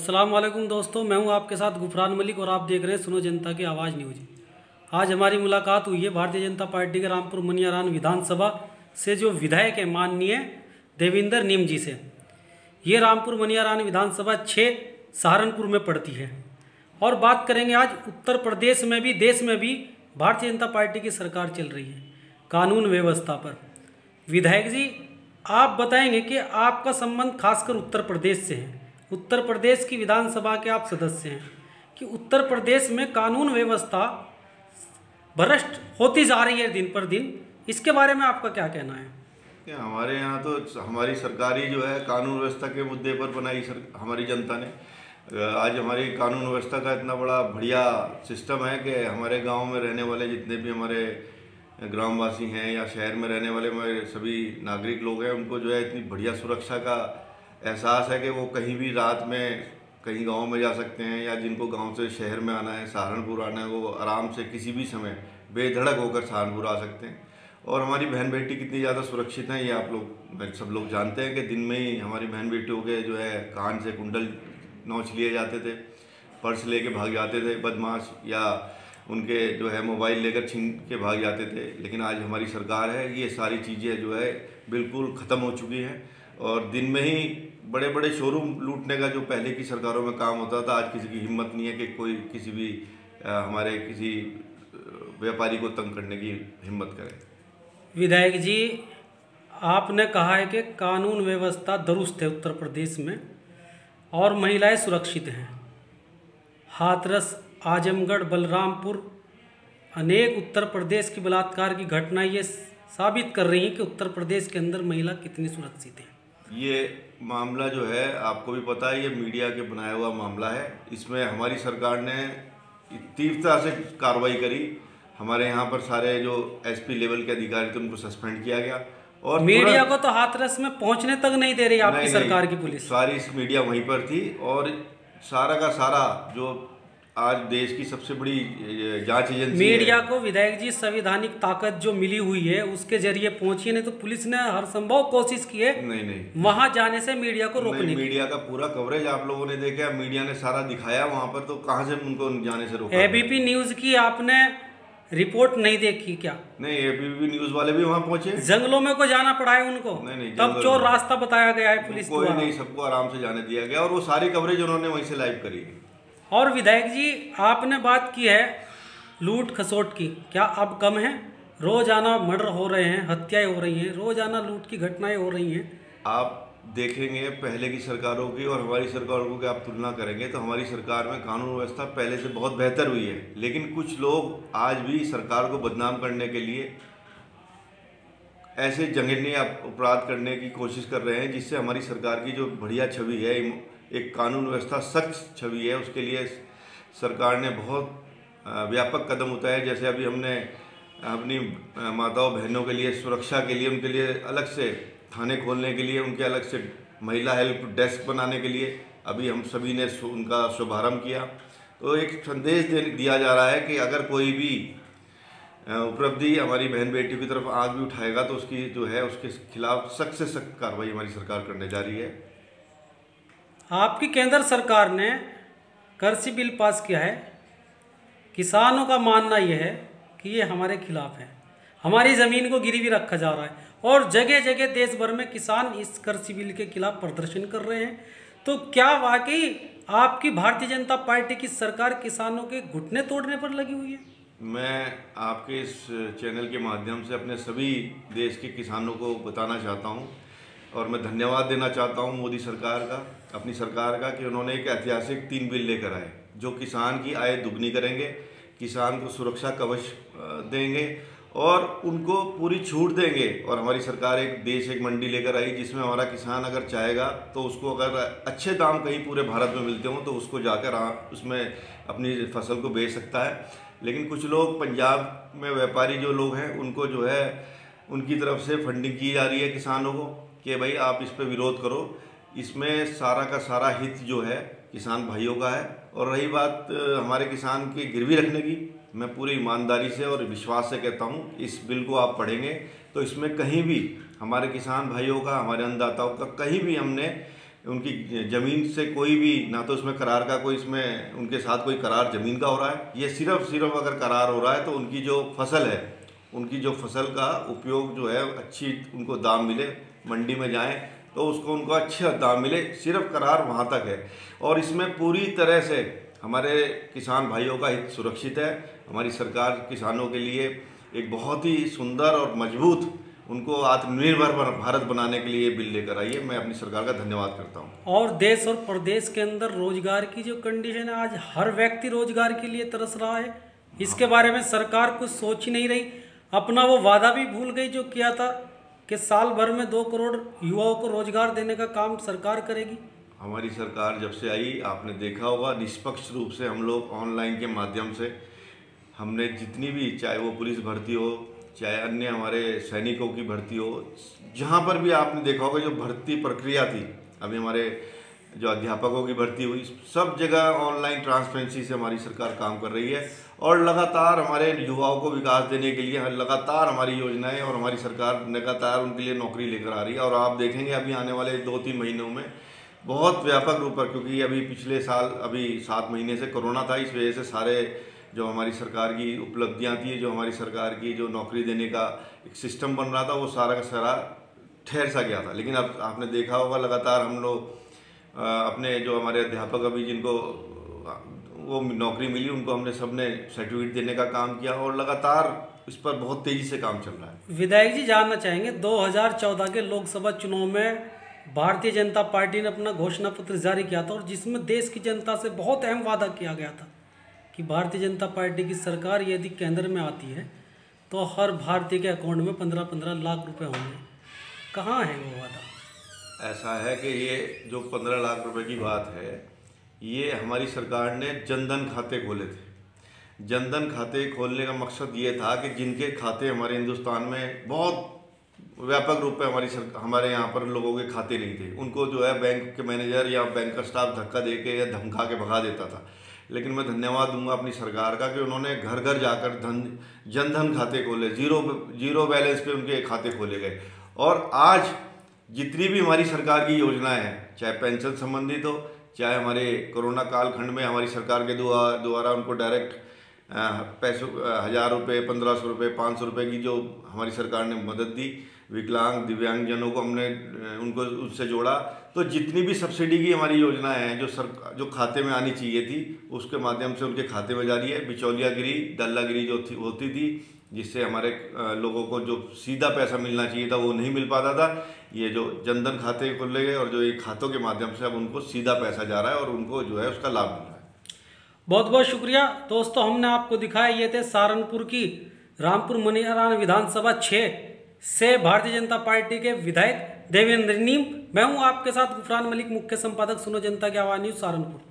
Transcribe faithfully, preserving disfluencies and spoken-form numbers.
अस्सलाम वालेकुम दोस्तों, मैं हूं आपके साथ गुफरान मलिक और आप देख रहे हैं सुनो जनता की आवाज़ न्यूज। आज हमारी मुलाकात हुई है भारतीय जनता पार्टी के रामपुर मनियारान विधानसभा से जो विधायक है माननीय देविंदर नीम जी से। ये रामपुर मनियारान विधानसभा छः सहारनपुर में पड़ती है और बात करेंगे आज उत्तर प्रदेश में भी देश में भी भारतीय जनता पार्टी की सरकार चल रही है कानून व्यवस्था पर। विधायक जी, आप बताएंगे कि आपका संबंध खासकर उत्तर प्रदेश से है, उत्तर प्रदेश की विधानसभा के आप सदस्य हैं, कि उत्तर प्रदेश में कानून व्यवस्था भ्रष्ट होती जा रही है दिन पर दिन, इसके बारे में आपका क्या कहना है? हमारे यहाँ तो हमारी सरकार ही जो है कानून व्यवस्था के मुद्दे पर बनाई सर, हमारी जनता ने। आज हमारी कानून व्यवस्था का इतना बड़ा बढ़िया सिस्टम है कि हमारे गांव में रहने वाले जितने भी हमारे ग्रामवासी हैं या शहर में रहने वाले हमारे सभी नागरिक लोग हैं, उनको जो है इतनी बढ़िया सुरक्षा का एहसास है कि वो कहीं भी रात में कहीं गांव में जा सकते हैं, या जिनको गांव से शहर में आना है, सहारनपुर आना है, वो आराम से किसी भी समय बेधड़क होकर सहारनपुर आ सकते हैं। और हमारी बहन बेटी कितनी ज़्यादा सुरक्षित हैं ये आप लोग सब लोग जानते हैं कि दिन में ही हमारी बहन बेटियों के जो है कान से कुंडल नोच लिए जाते थे, पर्स लेके भाग जाते थे बदमाश, या उनके जो है मोबाइल लेकर छीन के भाग जाते थे। लेकिन आज हमारी सरकार है, ये सारी चीज़ें जो है बिल्कुल ख़त्म हो चुकी हैं और दिन में ही बड़े बड़े शोरूम लूटने का जो पहले की सरकारों में काम होता था, आज किसी की हिम्मत नहीं है कि कोई किसी भी हमारे किसी व्यापारी को तंग करने की हिम्मत करे। विधायक जी, आपने कहा है कि कानून व्यवस्था दुरुस्त है उत्तर प्रदेश में और महिलाएं सुरक्षित हैं। हाथरस, आजमगढ़, बलरामपुर, अनेक उत्तर प्रदेश की बलात्कार की घटना ये साबित कर रही हैं कि उत्तर प्रदेश के अंदर महिला कितनी सुरक्षित है। ये मामला जो है आपको भी पता है, ये मीडिया के बनाया हुआ मामला है। इसमें हमारी सरकार ने तीव्रता से कार्रवाई करी। हमारे यहाँ पर सारे जो एसपी लेवल के अधिकारी थे उनको सस्पेंड किया गया और मीडिया को तो हाथरस में पहुँचने तक नहीं दे रही आपकी सरकार की पुलिस। सारी मीडिया वहीं पर थी और सारा का सारा जो आज देश की सबसे बड़ी जांच एजेंसी मीडिया को विधायक जी संवैधानिक ताकत जो मिली हुई है उसके जरिए पहुंची, नहीं तो पुलिस ने हर संभव कोशिश की है नहीं नहीं वहां जाने से मीडिया को रोकने की। मीडिया का पूरा कवरेज आप लोगों ने देखा, मीडिया ने सारा दिखाया वहां पर, तो कहां से उनको जाने से रोका? एबीपी न्यूज की आपने रिपोर्ट नहीं देखी क्या? नहीं, एबीपी न्यूज वाले भी वहां पहुंचे, जंगलों में को जाना पड़ा है उनको। नहीं नहीं, तब चोर रास्ता बताया गया है पुलिस को नहीं, सबको आराम से जाने दिया गया और वो सारी कवरेज उन्होंने वहीं से लाइव करी। और विधायक जी, आपने बात की है लूट खसोट की, क्या अब कम है? रोजाना मर्डर हो रहे हैं, हत्याएं हो रही हैं, रोजाना लूट की घटनाएं हो रही हैं। आप देखेंगे पहले की सरकारों की और हमारी सरकारों की आप तुलना करेंगे तो हमारी सरकार में कानून व्यवस्था पहले से बहुत बेहतर हुई है। लेकिन कुछ लोग आज भी सरकार को बदनाम करने के लिए ऐसे जघन्य अपराध करने की कोशिश कर रहे हैं जिससे हमारी सरकार की जो बढ़िया छवि है, एक कानून व्यवस्था सख्त छवि है, उसके लिए सरकार ने बहुत व्यापक कदम उठाए। जैसे अभी हमने अपनी माताओं बहनों के लिए सुरक्षा के लिए उनके लिए अलग से थाने खोलने के लिए, उनके अलग से महिला हेल्प डेस्क बनाने के लिए अभी हम सभी ने उनका शुभारंभ किया। तो एक संदेश दे दिया जा रहा है कि अगर कोई भी उपलब्धि हमारी बहन बेटियों की तरफ आग भी उठाएगा तो उसकी जो है उसके खिलाफ सख्त से सख्त कार्रवाई हमारी सरकार करने जा रही है। आपकी केंद्र सरकार ने कृषि बिल पास किया है, किसानों का मानना यह है कि ये हमारे खिलाफ है, हमारी ज़मीन को गिरवी रखा जा रहा है और जगह जगह देश भर में किसान इस कृषि बिल के खिलाफ प्रदर्शन कर रहे हैं। तो क्या वाकई आपकी भारतीय जनता पार्टी की सरकार किसानों के घुटने तोड़ने पर लगी हुई है? मैं आपके इस चैनल के माध्यम से अपने सभी देश के किसानों को बताना चाहता हूं और मैं धन्यवाद देना चाहता हूं मोदी सरकार का, अपनी सरकार का, कि उन्होंने एक ऐतिहासिक तीन बिल लेकर आए जो किसान की आय दुगनी करेंगे, किसान को सुरक्षा कवच देंगे और उनको पूरी छूट देंगे। और हमारी सरकार एक देश एक मंडी लेकर आई जिसमें हमारा किसान अगर चाहेगा तो उसको अगर अच्छे दाम कहीं पूरे भारत में मिलते हों तो उसको जाकर उसमें अपनी फसल को बेच सकता है। लेकिन कुछ लोग पंजाब में व्यापारी जो लोग हैं उनको जो है उनकी तरफ से फंडिंग की जा रही है किसानों को कि भाई आप इस पर विरोध करो। इसमें सारा का सारा हित जो है किसान भाइयों का है। और रही बात हमारे किसान की गिरवी रखने की, मैं पूरी ईमानदारी से और विश्वास से कहता हूँ इस बिल को आप पढ़ेंगे तो इसमें कहीं भी हमारे किसान भाइयों का, हमारे अन्नदाताओं का कहीं भी हमने उनकी ज़मीन से कोई भी ना तो उसमें करार का कोई इसमें उनके साथ कोई करार ज़मीन का हो रहा है। ये सिर्फ सिर्फ अगर करार हो रहा है तो उनकी जो फसल है, उनकी जो फसल का उपयोग जो है अच्छी उनको दाम मिले, मंडी में जाएं तो उसको उनको अच्छा दाम मिले, सिर्फ करार वहाँ तक है। और इसमें पूरी तरह से हमारे किसान भाइयों का हित सुरक्षित है। हमारी सरकार किसानों के लिए एक बहुत ही सुंदर और मजबूत उनको आत्मनिर्भर भारत बनाने के लिए बिल लेकर आई है। मैं अपनी सरकार का धन्यवाद करता हूँ। और देश और प्रदेश के अंदर रोजगार की जो कंडीशन है, आज हर व्यक्ति रोजगार के लिए तरस रहा है। इसके बारे में सरकार कुछ सोच ही नहीं रही, अपना वो वादा भी भूल गई जो किया था कि साल भर में दो करोड़ युवाओं को रोजगार देने का काम सरकार करेगी। हमारी सरकार जब से आई, आपने देखा होगा, निष्पक्ष रूप से हम लोग ऑनलाइन के माध्यम से हमने जितनी भी, चाहे वो पुलिस भर्ती हो, चाहे अन्य हमारे सैनिकों की भर्ती हो, जहाँ पर भी आपने देखा होगा जो भर्ती प्रक्रिया थी, अभी हमारे जो अध्यापकों की भर्ती हुई, सब जगह ऑनलाइन ट्रांसपेरेंसी से हमारी सरकार काम कर रही है। और लगातार हमारे युवाओं को विकास देने के लिए लगातार हमारी योजनाएं और हमारी सरकार लगातार उनके लिए नौकरी लेकर आ रही है। और आप देखेंगे अभी आने वाले दो तीन महीनों में बहुत व्यापक रूप पर, क्योंकि अभी पिछले साल अभी सात महीने से कोरोना था, इस वजह से सारे जो हमारी सरकार की उपलब्धियां थी, जो हमारी सरकार की जो नौकरी देने का एक सिस्टम बन रहा था, वो सारा का सारा ठहर सा गया था। लेकिन अब आपने देखा होगा लगातार हम लोग अपने जो हमारे अध्यापक अभी जिनको वो नौकरी मिली, उनको हमने सबने सर्टिफिकेट देने का काम किया और लगातार इस पर बहुत तेजी से काम चल रहा है। विधायक जी, जानना चाहेंगे दो हज़ार चौदह के लोकसभा चुनाव में भारतीय जनता पार्टी ने अपना घोषणा पत्र जारी किया था और जिसमें देश की जनता से बहुत अहम वादा किया गया था कि भारतीय जनता पार्टी की सरकार यदि केंद्र में आती है तो हर भारतीय के अकाउंट में पंद्रह पंद्रह लाख रुपए होंगे। कहाँ है वो वादा? ऐसा है कि ये जो पंद्रह लाख रुपए की बात है, ये हमारी सरकार ने जनधन खाते खोले थे। जनधन खाते खोलने का मकसद ये था कि जिनके खाते हमारे हिंदुस्तान में बहुत व्यापक रूप में हमारी सरकार, हमारे यहाँ पर लोगों के खाते नहीं थे, उनको जो है बैंक के मैनेजर या बैंक का स्टाफ धक्का दे के या धमका के भगा देता था। लेकिन मैं धन्यवाद दूंगा अपनी सरकार का कि उन्होंने घर घर जाकर धन जनधन खाते खोले, जीरो जीरो बैलेंस पे उनके खाते खोले गए। और आज जितनी भी हमारी सरकार की योजनाएं हैं, चाहे पेंशन संबंधित हो, चाहे हमारे कोरोना कालखंड में हमारी सरकार के द्वारा उनको डायरेक्ट पैसों हज़ार रुपये, पंद्रह सौ रुपये, पाँच सौ रुपये की जो हमारी सरकार ने मदद दी, विकलांग दिव्यांगजनों को हमने उनको उससे जोड़ा। तो जितनी भी सब्सिडी की हमारी योजनाएं हैं जो सर जो खाते में आनी चाहिए थी, उसके माध्यम से उनके खाते में जा रही है। बिचौलियागिरी, दल्लागिरी जो थी होती थी, जिससे हमारे लोगों को जो सीधा पैसा मिलना चाहिए था वो नहीं मिल पाता था, ये जो जनधन खाते खोले गए और जो ये खातों के माध्यम से अब उनको सीधा पैसा जा रहा है और उनको जो है उसका लाभ मिल रहा है। बहुत बहुत शुक्रिया दोस्तों, हमने आपको दिखाया ये थे सहारनपुर की रामपुर मनियारान विधानसभा छः से भारतीय जनता पार्टी के विधायक देवेंद्र नीम। मैं हूं आपके साथ गुफरान मलिक, मुख्य संपादक सुनो जनता की आवाज़ न्यूज़ सहारनपुर।